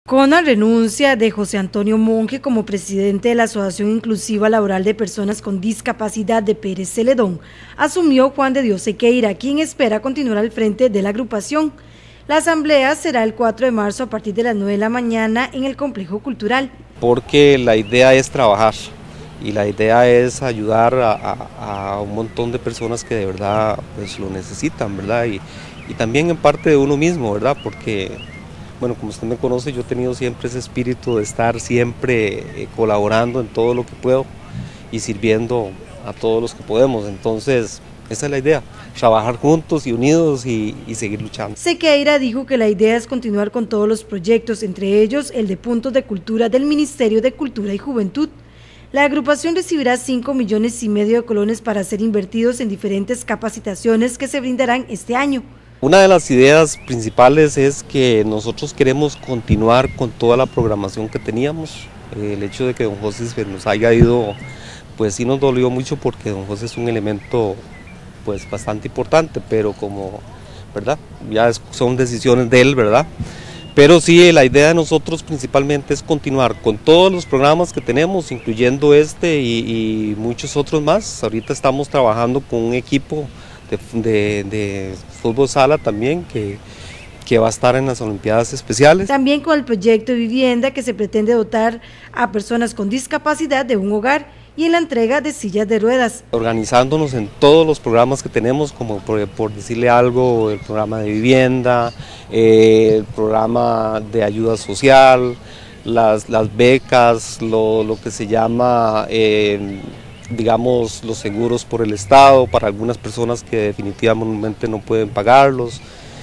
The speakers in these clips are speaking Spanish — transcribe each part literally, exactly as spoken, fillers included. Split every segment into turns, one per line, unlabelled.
Con la renuncia de José Antonio Monge como presidente de la Asociación Inclusiva Laboral de Personas con Discapacidad de Pérez Celedón, asumió Juan de Dios Sequeira, quien espera continuar al frente de la agrupación. La asamblea será el cuatro de marzo a partir de las nueve de la mañana en el Complejo Cultural.
Porque la idea es trabajar y la idea es ayudar a, a, a un montón de personas que de verdad pues, lo necesitan, ¿verdad? Y, y también en parte de uno mismo, ¿verdad? Porque... Bueno, como usted me conoce, yo he tenido siempre ese espíritu de estar siempre eh, colaborando en todo lo que puedo y sirviendo a todos los que podemos. Entonces, esa es la idea, trabajar juntos y unidos y, y seguir luchando.
Sequeira dijo que la idea es continuar con todos los proyectos, entre ellos el de puntos de cultura del Ministerio de Cultura y Juventud. La agrupación recibirá cinco millones y medio de colones para ser invertidos en diferentes capacitaciones que se brindarán este año.
Una de las ideas principales es que nosotros queremos continuar con toda la programación que teníamos. El hecho de que don José se nos haya ido, pues sí nos dolió mucho porque don José es un elemento pues bastante importante, pero como, ¿verdad? Ya son decisiones de él, ¿verdad? Pero sí, la idea de nosotros principalmente es continuar con todos los programas que tenemos, incluyendo este y, y muchos otros más. Ahorita estamos trabajando con un equipo De, de, de fútbol sala también que, que va a estar en las Olimpiadas Especiales.
También con el proyecto de vivienda que se pretende dotar a personas con discapacidad de un hogar y en la entrega de sillas de ruedas.
Organizándonos en todos los programas que tenemos, como por, por decirle algo, el programa de vivienda, eh, el programa de ayuda social, las, las becas, lo, lo que se llama... Eh, digamos los seguros por el Estado para algunas personas que definitivamente no pueden pagarlos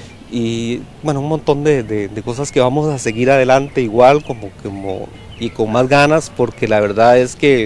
y bueno, un montón de, de, de cosas que vamos a seguir adelante igual como, como y con más ganas, porque la verdad es que,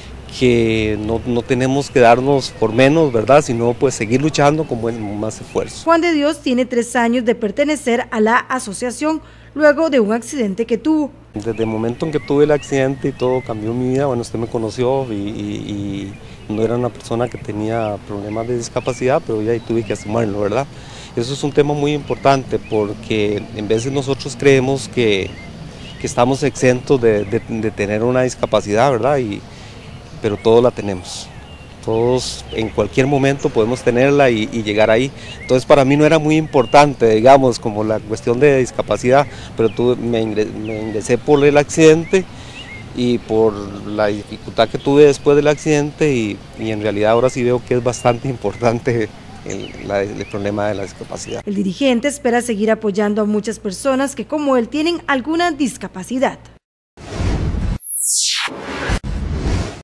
que no, no tenemos que darnos por menos, ¿verdad? Sino pues seguir luchando con más esfuerzo.
Juan de Dios tiene tres años de pertenecer a la asociación luego de un accidente que tuvo.
Desde el momento en que tuve el accidente y todo cambió mi vida, bueno, usted me conoció y, y, y no era una persona que tenía problemas de discapacidad, pero ya tuve que asumirlo, ¿verdad? Eso es un tema muy importante porque en veces nosotros creemos que, que estamos exentos de, de, de tener una discapacidad, ¿verdad? Y, pero todos la tenemos. Todos en cualquier momento podemos tenerla y, y llegar ahí. Entonces para mí no era muy importante, digamos, como la cuestión de discapacidad, pero tuve, me, ingresé, me ingresé por el accidente y por la dificultad que tuve después del accidente y, y en realidad ahora sí veo que es bastante importante el, la, el problema de la discapacidad.
El dirigente espera seguir apoyando a muchas personas que como él tienen alguna discapacidad.